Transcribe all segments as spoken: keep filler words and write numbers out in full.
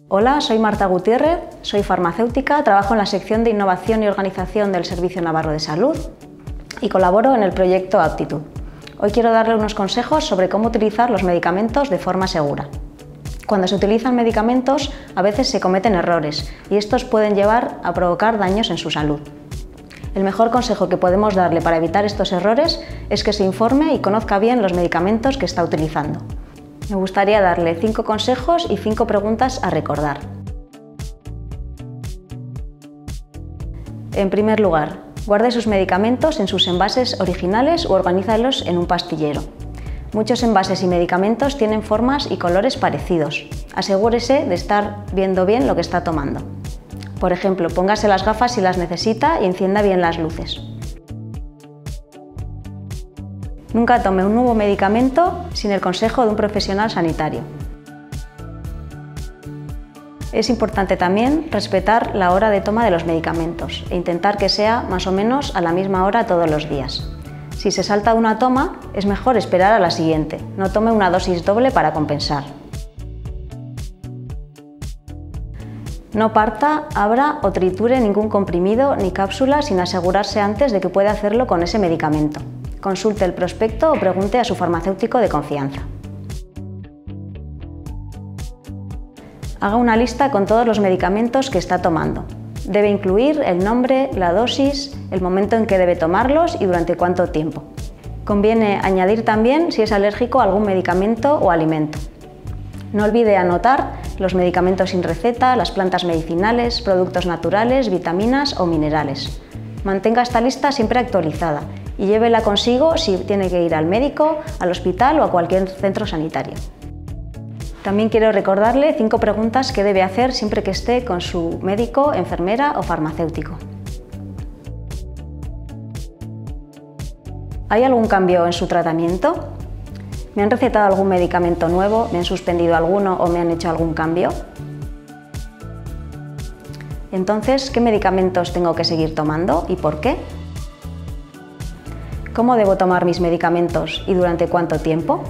Hola, soy Marta Gutiérrez, soy farmacéutica, trabajo en la sección de Innovación y Organización del Servicio Navarro de Salud y colaboro en el proyecto Aptitud. Hoy quiero darle unos consejos sobre cómo utilizar los medicamentos de forma segura. Cuando se utilizan medicamentos, a veces se cometen errores y estos pueden llevar a provocar daños en su salud. El mejor consejo que podemos darle para evitar estos errores es que se informe y conozca bien los medicamentos que está utilizando. Me gustaría darle cinco consejos y cinco preguntas a recordar. En primer lugar, guarde sus medicamentos en sus envases originales o organízalos en un pastillero. Muchos envases y medicamentos tienen formas y colores parecidos. Asegúrese de estar viendo bien lo que está tomando. Por ejemplo, póngase las gafas si las necesita y encienda bien las luces. Nunca tome un nuevo medicamento sin el consejo de un profesional sanitario. Es importante también respetar la hora de toma de los medicamentos e intentar que sea más o menos a la misma hora todos los días. Si se salta una toma, es mejor esperar a la siguiente. No tome una dosis doble para compensar. No parta, abra o triture ningún comprimido ni cápsula sin asegurarse antes de que puede hacerlo con ese medicamento. Consulte el prospecto o pregunte a su farmacéutico de confianza. Haga una lista con todos los medicamentos que está tomando. Debe incluir el nombre, la dosis, el momento en que debe tomarlos y durante cuánto tiempo. Conviene añadir también si es alérgico a algún medicamento o alimento. No olvide anotar los medicamentos sin receta, las plantas medicinales, productos naturales, vitaminas o minerales. Mantenga esta lista siempre actualizada y llévela consigo si tiene que ir al médico, al hospital o a cualquier centro sanitario. También quiero recordarle cinco preguntas que debe hacer siempre que esté con su médico, enfermera o farmacéutico. ¿Hay algún cambio en su tratamiento? ¿Me han recetado algún medicamento nuevo? ¿Me han suspendido alguno o me han hecho algún cambio? Entonces, ¿qué medicamentos tengo que seguir tomando y por qué? ¿Cómo debo tomar mis medicamentos y durante cuánto tiempo?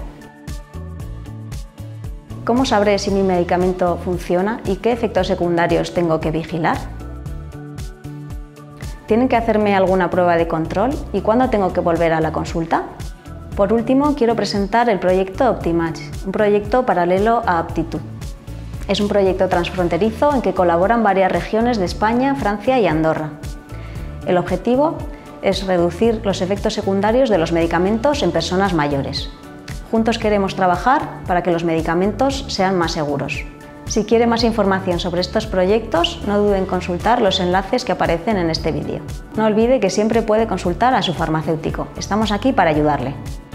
¿Cómo sabré si mi medicamento funciona y qué efectos secundarios tengo que vigilar? ¿Tienen que hacerme alguna prueba de control y cuándo tengo que volver a la consulta? Por último, quiero presentar el proyecto Optimatch, un proyecto paralelo a Aptitud. Es un proyecto transfronterizo en que colaboran varias regiones de España, Francia y Andorra. El objetivo es reducir los efectos secundarios de los medicamentos en personas mayores. Juntos queremos trabajar para que los medicamentos sean más seguros. Si quiere más información sobre estos proyectos, no dude en consultar los enlaces que aparecen en este vídeo. No olvide que siempre puede consultar a su farmacéutico. Estamos aquí para ayudarle.